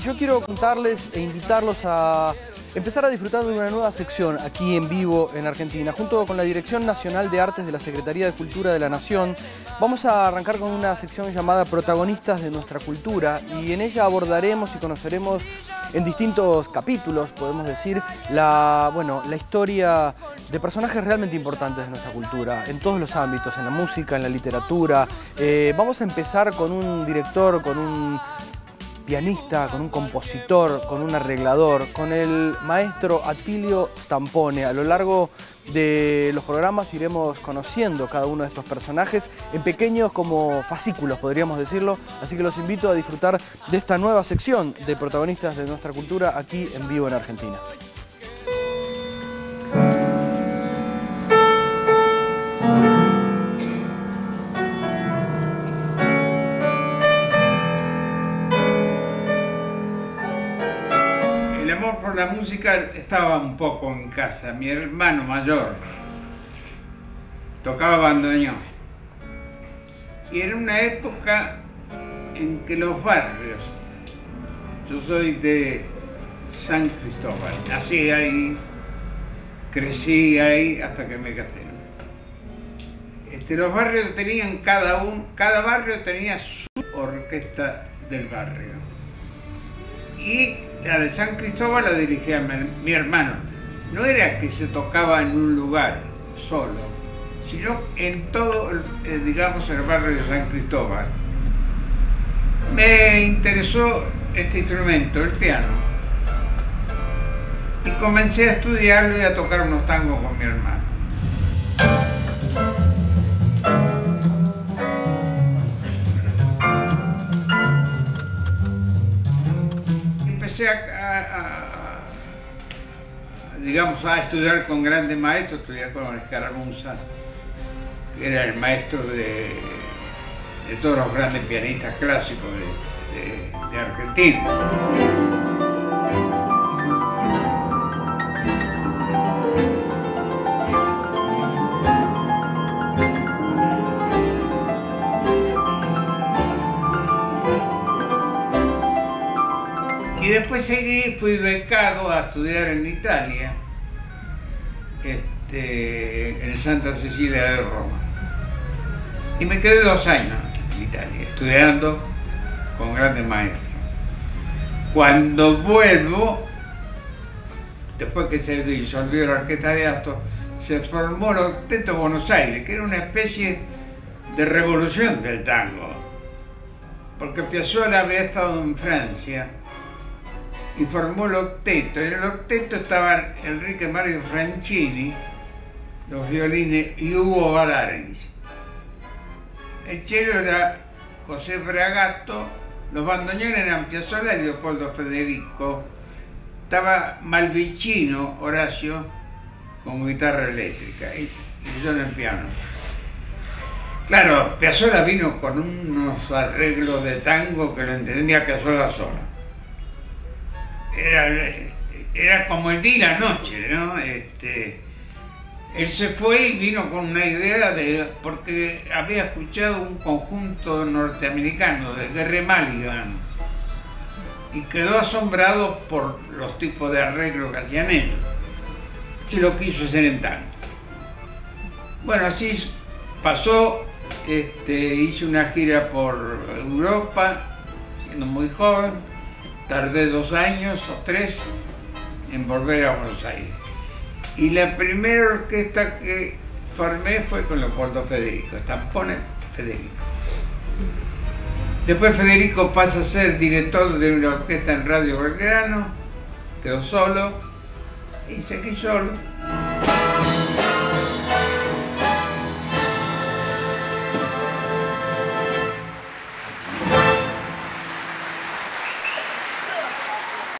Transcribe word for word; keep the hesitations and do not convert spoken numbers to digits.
yo quiero contarles e invitarlos a empezar a disfrutar de una nueva sección aquí en vivo en Argentina. Junto con la Dirección Nacional de Artes de la Secretaría de Cultura de la Nación, vamos a arrancar con una sección llamada Protagonistas de nuestra cultura, y en ella abordaremos y conoceremos en distintos capítulos, podemos decir, la, bueno, la historia de personajes realmente importantes de nuestra cultura, en todos los ámbitos, en la música, en la literatura. Eh, vamos a empezar con un director, con un pianista, con un compositor, con un arreglador, con el maestro Attilio Stampone. A lo largo de los programas iremos conociendo cada uno de estos personajes en pequeños como fascículos, podríamos decirlo. Así que los invito a disfrutar de esta nueva sección de Protagonistas de nuestra cultura aquí en vivo en Argentina. Por la música estaba un poco en casa. Mi hermano mayor tocaba bandoneón, y era una época en que los barrios, yo soy de San Cristóbal, nací ahí, crecí ahí hasta que me casé. Este, los barrios tenían cada uno, cada barrio tenía su orquesta del barrio, y la de San Cristóbal la dirigía mi, mi hermano. No era que se tocaba en un lugar solo, sino en todo, eh, digamos, el barrio de San Cristóbal. Me interesó este instrumento, el piano, y comencé a estudiarlo y a tocar unos tangos con mi hermano. Empecé a, a, a, digamos, a estudiar con grandes maestros. Estudié con Escaramuza, que era el maestro de, de todos los grandes pianistas clásicos de, de, de Argentina. Y después seguí, fui becado a estudiar en Italia, este, en Santa Cecilia de Roma. Y me quedé dos años en Italia, estudiando con grandes maestros. Cuando vuelvo, después que se disolvió la Orquesta de Astor, se formó el Octeto Buenos Aires, que era una especie de revolución del tango. Porque Piazzolla había estado en Francia y formó el octeto. En el octeto estaban Enrique Mario Franchini, los violines, y Hugo Balaris. El cello era José Bragato, los bandoneones eran Piazzolla y Leopoldo Federico. Estaba Malvicino, Horacio, con guitarra eléctrica, y, y yo en el piano. Claro, Piazzolla vino con unos arreglos de tango que lo entendía Piazzolla solo. Era, era como el día y la noche, ¿no? Este, él se fue y vino con una idea de, porque había escuchado un conjunto norteamericano de Gerry Mulligan y quedó asombrado por los tipos de arreglos que hacían ellos, y lo quiso hacer en tango. Bueno, así pasó. Este, hice una gira por Europa, siendo muy joven. Tardé dos años o tres en volver a Buenos Aires. Y la primera orquesta que formé fue con Leopoldo Federico, Stampone Federico. Después Federico pasa a ser director de una orquesta en Radio Belgrano, quedó solo y seguí solo.